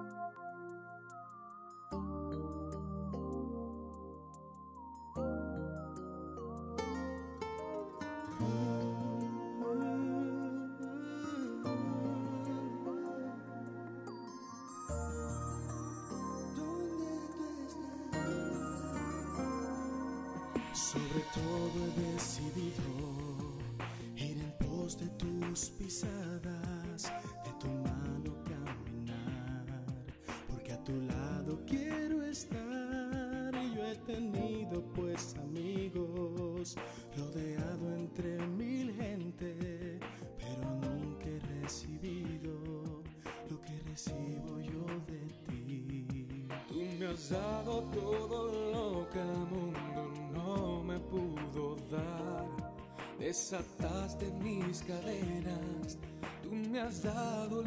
Sobre todo he decidido ir en pos de tus pisadas, de tu mano caminar, porque a tu lado quiero estar. Y yo he tenido pues amigos, rodeado entre mil gente, pero nunca he recibido lo que recibo yo de ti. Tú me has dado todo lo que el mundo no me pudo dar. Desataste mis cadenas, tú me has dado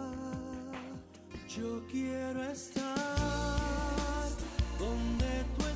libertad. Yo quiero estar donde tú